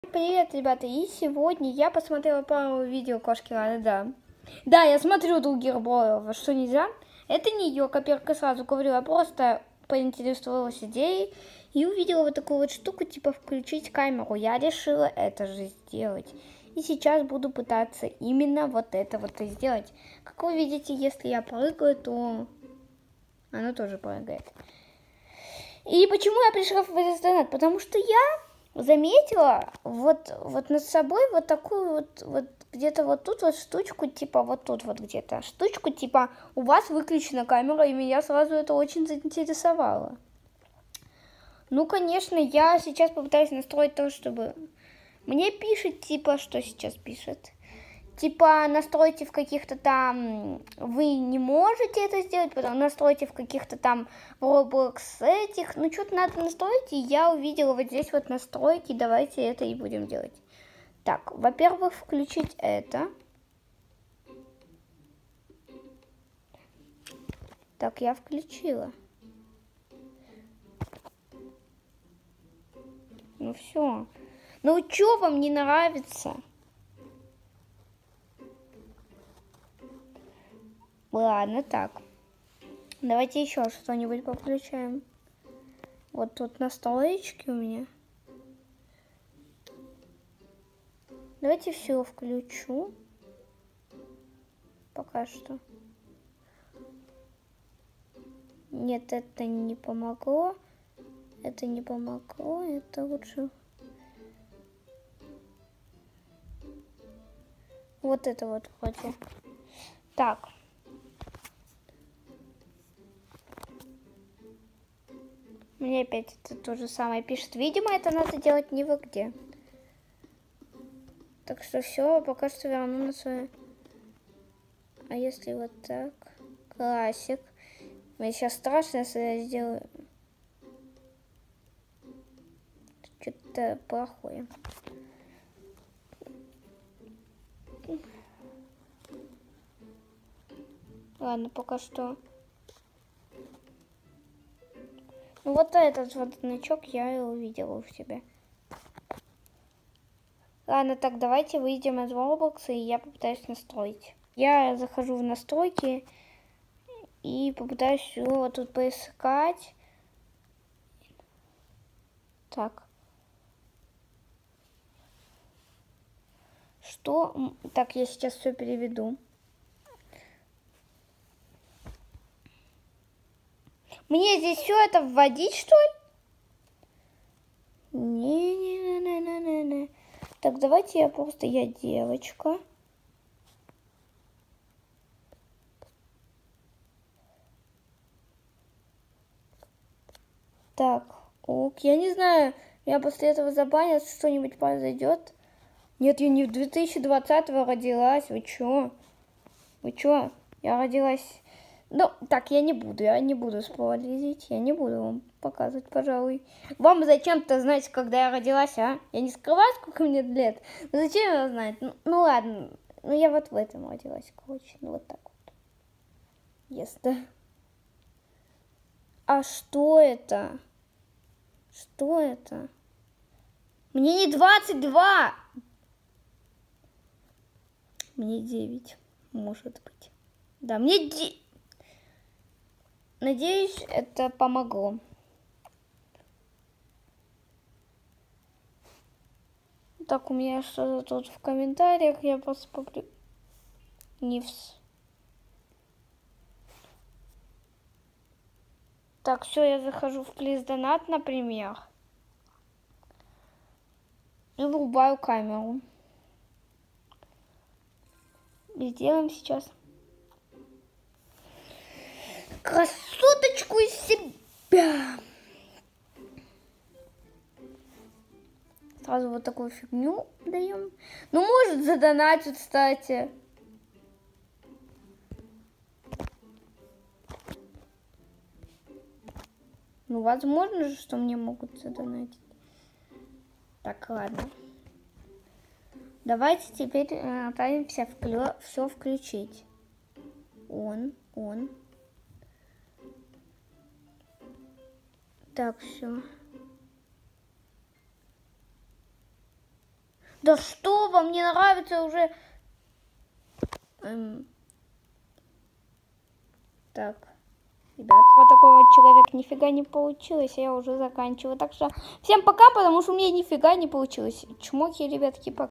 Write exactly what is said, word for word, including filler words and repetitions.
Привет, ребята, и сегодня я посмотрела пару видео кошки Ланы, да. Да, я смотрю других блогеров, что нельзя. Это не ее копирка, сразу говорю, я просто поинтересовалась идеей и увидела вот такую вот штуку, типа включить камеру. Я решила это же сделать. И сейчас буду пытаться именно вот это вот и сделать. Как вы видите, если я прыгаю, то она тоже прыгает. И почему я пришла в интернет? Потому что я заметила вот, вот над собой вот такую вот, вот где-то вот тут вот штучку, типа вот тут вот где-то штучку, типа у вас выключена камера, и меня сразу это очень заинтересовало. Ну, конечно, я сейчас попытаюсь настроить то, чтобы... Мне пишет, типа, что сейчас пишет? Типа, настройте в каких-то там, вы не можете это сделать, потом настройте в каких-то там Roblox этих, ну что-то надо настроить, и я увидела вот здесь вот настройки, давайте это и будем делать. Так, во-первых, включить это. Так, я включила. Ну все. Ну что вам не нравится? Ладно, так. Давайте еще что-нибудь подключаем. Вот тут настроечки у меня. Давайте все включу. Пока что. Нет, это не помогло. Это не помогло. Это лучше. Вот это вот вроде. Так. Мне опять это то же самое пишет. Видимо, это надо делать не в где. Так что все, пока что верну на свое. А если вот так? Классик. Мне сейчас страшно, если я сделаю что-то плохое. Ладно, пока что. Ну вот этот вот значок я и увидела у себя. Ладно, так давайте выйдем из Roblox, и я попытаюсь настроить. Я захожу в настройки и попытаюсь его тут поискать. Так. Что? Так, я сейчас все переведу. Мне здесь все это вводить, что ли? Не-не-не-не-не-не. Так, давайте я просто, я девочка. Так, ок, я не знаю, меня после этого забанят, что-нибудь произойдет. Нет, я не в две тысячи двадцатом родилась, вы чё? Вы чё? Я родилась... Ну, так, я не буду, я не буду спойлерить, я не буду вам показывать, пожалуй. Вам зачем-то знать, когда я родилась, а? Я не скрываю, сколько мне лет. Ну, зачем я знать? Ну, ну, ладно, ну, я вот в этом родилась, короче, ну, вот так вот. Если... А что это? Что это? Мне не двадцать два! Мне девять, может быть. Да, мне девять. Надеюсь, это помогло. Так, у меня что-то тут в комментариях. Я просто попри... Нивс. Так, все, я захожу в Please Donate, например. И врубаю камеру. И сделаем сейчас красоточку из себя. Сразу вот такую фигню даем. Ну, может, задонатят, кстати. Ну, возможно же, что мне могут задонатить. Так, ладно. Давайте теперь отправимся в клё... все включить. Он, он. Так, все. Да что вам не нравится уже? Эм... Так, ребят, вот такой вот человек, нифига не получилось, я уже заканчиваю. Так что всем пока, потому что у меня нифига не получилось. Чмоки, ребятки, пока.